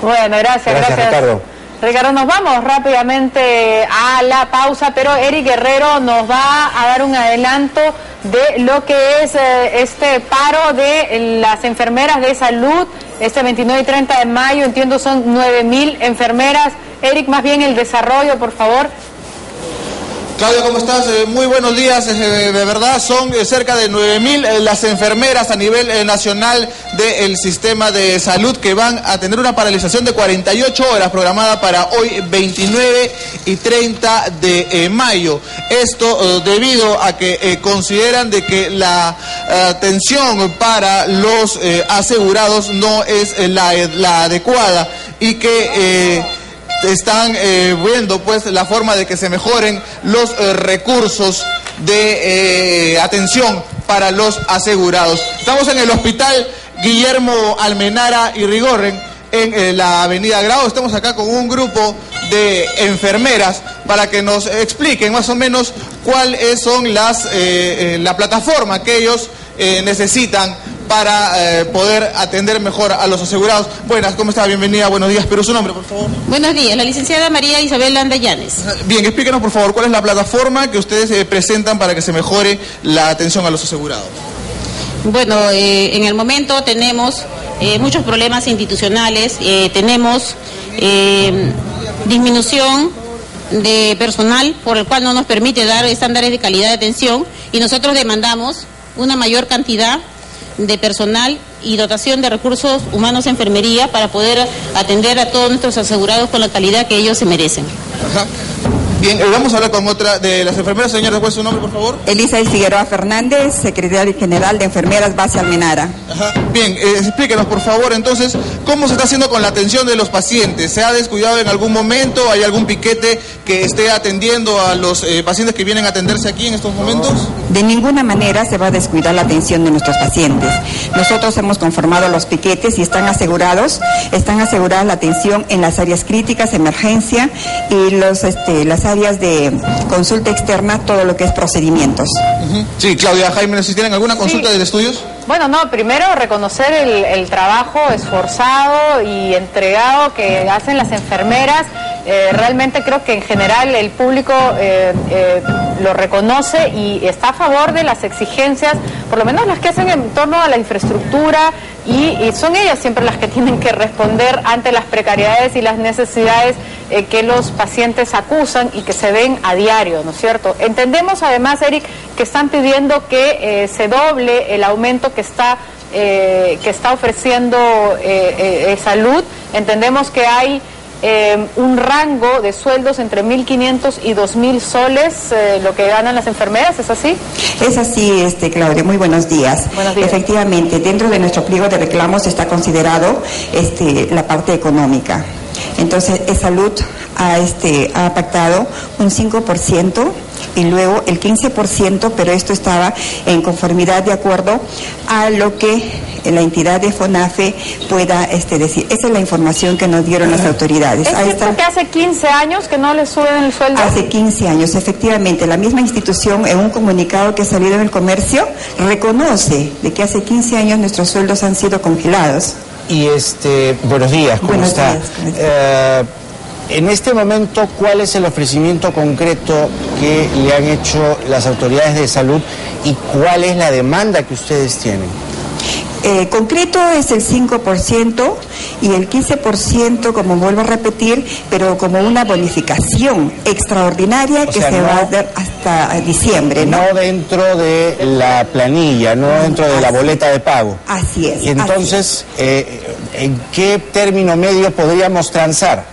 Bueno, gracias. Ricardo, nos vamos rápidamente a la pausa, pero Eric Guerrero nos va a dar un adelanto de lo que es este paro de las enfermeras de salud, este 29 y 30 de mayo, entiendo son 9.000 enfermeras. Eric, más bien el desarrollo, por favor. Claudia, ¿cómo estás? Muy buenos días. De verdad, son cerca de 9.000 las enfermeras a nivel nacional del sistema de salud que van a tener una paralización de 48 horas programada para hoy, 29 y 30 de mayo. Esto debido a que consideran de que la atención para los asegurados no es la adecuada y que están viendo pues la forma de que se mejoren los recursos de atención para los asegurados. Estamos en el hospital Guillermo Almenara y Rigorren en la avenida Grau. Estamos acá con un grupo de enfermeras para que nos expliquen más o menos cuáles son la plataforma que ellos necesitan para poder atender mejor a los asegurados. Buenas, ¿cómo está? Bienvenida, buenos días. ¿Pero su nombre, por favor? Buenos días, la licenciada María Isabel Landa Llanes. Bien, explíquenos, por favor, cuál es la plataforma que ustedes presentan para que se mejore la atención a los asegurados. Bueno, en el momento tenemos muchos problemas institucionales, tenemos disminución de personal, por el cual no nos permite dar estándares de calidad de atención, y nosotros demandamos una mayor cantidad de personal y dotación de recursos humanos de enfermería para poder atender a todos nuestros asegurados con la calidad que ellos se merecen. Ajá. Bien, vamos a hablar con otra de las enfermeras. Señora, ¿cuál es su nombre, por favor? Elisa Figueroa Fernández, secretaria general de Enfermeras Base Almenara. Ajá. Bien, explíquenos, por favor, entonces, ¿cómo se está haciendo con la atención de los pacientes? ¿Se ha descuidado en algún momento? ¿Hay algún piquete que esté atendiendo a los pacientes que vienen a atenderse aquí en estos momentos? De ninguna manera se va a descuidar la atención de nuestros pacientes. Nosotros hemos conformado los piquetes y están aseguradas la atención en las áreas críticas, emergencia y las áreas de consulta externa, todo lo que es procedimientos. Sí, Claudia, Jaime, ¿si tienen alguna consulta de estudios? Bueno, no, primero reconocer el trabajo esforzado y entregado que hacen las enfermeras. Realmente creo que en general el público lo reconoce y está a favor de las exigencias, por lo menos las que hacen en torno a la infraestructura, y son ellas siempre las que tienen que responder ante las precariedades y las necesidades que los pacientes acusan y que se ven a diario, ¿no es cierto? Entendemos además, Eric, que están pidiendo que se doble el aumento que está ofreciendo salud. Entendemos que hay un rango de sueldos entre 1.500 y 2.000 soles, lo que ganan las enfermeras, ¿es así? Es así, Claudia, muy buenos días. Buenos días. Efectivamente, dentro de nuestro pliego de reclamos está considerado la parte económica. Entonces, Salud ha pactado un 5% y luego el 15%, pero esto estaba en conformidad de acuerdo a lo que la entidad de FONAFE pueda decir. Esa es la información que nos dieron las autoridades. ¿Es cierto que hace 15 años que no le suben el sueldo? Hace 15 años, efectivamente. La misma institución, en un comunicado que ha salido en el comercio, reconoce de que hace 15 años nuestros sueldos han sido congelados. Y buenos días, ¿cómo está? En este momento, ¿cuál es el ofrecimiento concreto que le han hecho las autoridades de salud y cuál es la demanda que ustedes tienen? Concreto es el 5% y el 15%, como vuelvo a repetir, pero como una bonificación extraordinaria que se va a dar hasta diciembre, ¿no? No dentro de la planilla, no dentro de la boleta de pago. Así es. Y entonces, ¿en qué término medio podríamos transar?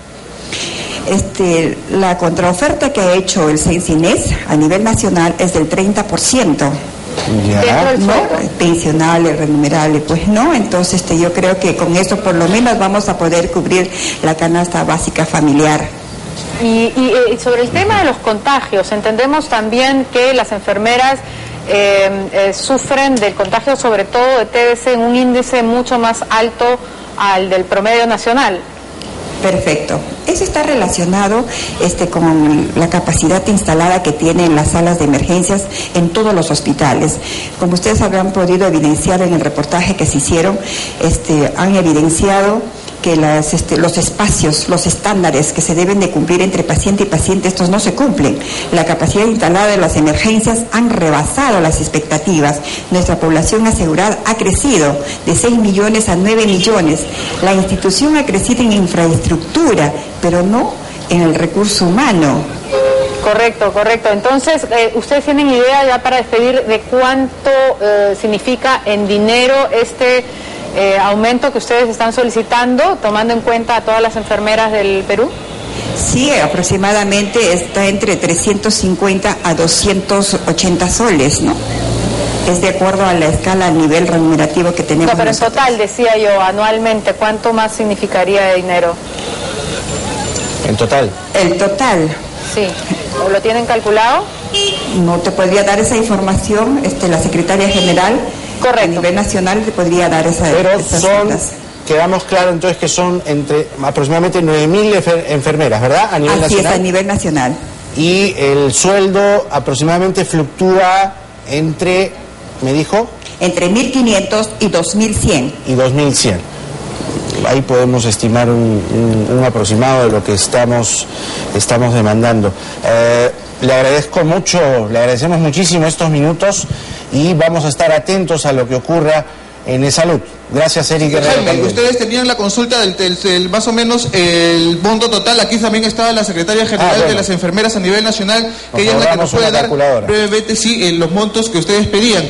La contraoferta que ha hecho el CENSINES a nivel nacional es del 30%. Ya. ¿No? Pensionales, remunerables, pues no. Entonces yo creo que con eso por lo menos vamos a poder cubrir la canasta básica familiar. Y sobre el tema de los contagios, entendemos también que las enfermeras sufren del contagio, sobre todo de TBC, en un índice mucho más alto al del promedio nacional. Perfecto. Eso está relacionado con la capacidad instalada que tienen las salas de emergencias en todos los hospitales. Como ustedes habrán podido evidenciar en el reportaje que se hicieron, han evidenciado que los espacios, los estándares que se deben de cumplir entre paciente y paciente, estos no se cumplen. La capacidad instalada de las emergencias han rebasado las expectativas. Nuestra población asegurada ha crecido de 6 millones a 9 millones. La institución ha crecido en infraestructura, pero no en el recurso humano. Correcto, correcto. Entonces, ¿ustedes tienen idea ya para despedir de cuánto significa en dinero este aumento que ustedes están solicitando, tomando en cuenta a todas las enfermeras del Perú? Sí, aproximadamente está entre 350 a 280 soles, ¿no? Es de acuerdo a la escala, al nivel remunerativo que tenemos. No, pero nosotros. en total, decía yo, anualmente, ¿cuánto más significaría de dinero? ¿En total? El total. Sí. ¿O lo tienen calculado? No te podría dar esa información, la secretaria general. Correcto. A nivel nacional te podría dar esas citas. Quedamos claros entonces que son entre aproximadamente 9.000 enfermeras, ¿verdad? A nivel nacional. Así es, a nivel nacional. Y el sueldo aproximadamente fluctúa entre, ¿me dijo? Entre 1.500 y 2.100. Y 2.100. Ahí podemos estimar un aproximado de lo que estamos demandando. Le agradezco mucho, le agradecemos muchísimo estos minutos y vamos a estar atentos a lo que ocurra en E-Salud. Gracias, Eric Guerrero. Jaime, ustedes tenían la consulta del más o menos el monto total. Aquí también estaba la secretaria general de las enfermeras a nivel nacional, que ella es la que nos puede dar brevemente los montos que ustedes pedían.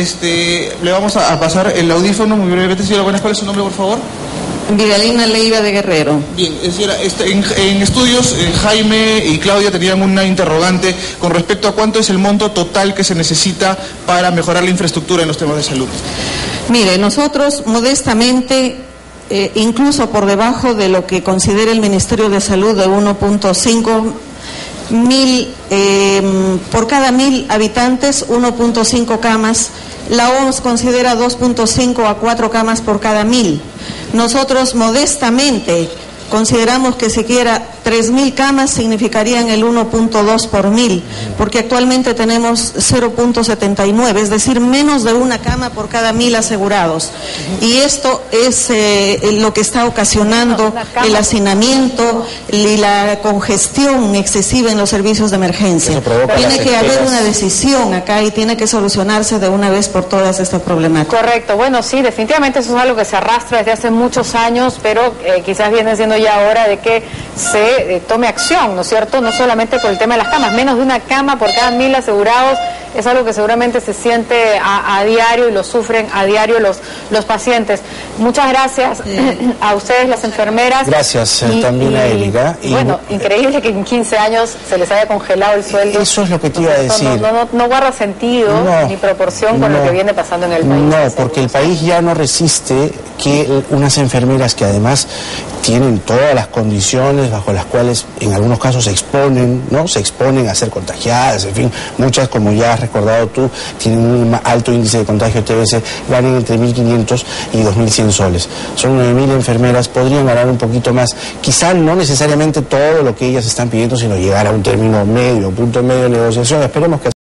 Le vamos a pasar el audífono muy brevemente. Señora, buenas, ¿cuál es su nombre, por favor? Vidalina Leiva de Guerrero. Bien, en estudios, Jaime y Claudia tenían una interrogante con respecto a cuánto es el monto total que se necesita para mejorar la infraestructura en los temas de salud. Mire, nosotros modestamente, incluso por debajo de lo que considera el Ministerio de Salud de 1.5 mil, por cada 1.000 habitantes, 1.5 camas. La OMS considera 2.5 a 4 camas por cada 1.000. Nosotros modestamente consideramos que siquiera 3.000 camas significarían el 1.2 por 1.000, porque actualmente tenemos 0.79, es decir, menos de una cama por cada 1.000 asegurados. Y esto es lo que está ocasionando el hacinamiento y la congestión excesiva en los servicios de emergencia. Tiene que haber una decisión acá y tiene que solucionarse de una vez por todas esta problemática. Correcto, bueno, sí, definitivamente eso es algo que se arrastra desde hace muchos años, pero quizás viene siendo ya hora de que se tome acción, ¿no es cierto? No solamente por el tema de las camas, menos de una cama por cada 1.000 asegurados es algo que seguramente se siente a diario y lo sufren a diario los pacientes. Muchas gracias a ustedes, las enfermeras. Gracias también a Erika. Bueno, increíble que en 15 años se les haya congelado el sueldo. Eso es lo que te iba a decir. No guarda sentido ni proporción con lo que viene pasando en el país. No, porque el país ya no resiste que unas enfermeras que además tienen todas las condiciones bajo las cuales en algunos casos se exponen, ¿no? Se exponen a ser contagiadas, en fin, muchas, como ya has recordado tú, tienen un alto índice de contagio TBC, ganan entre 1.500 y 2.100 soles. Son 9.000 enfermeras, podrían ganar un poquito más, quizá no necesariamente todo lo que ellas están pidiendo, sino llegar a un término medio, un punto medio de negociación. Esperemos que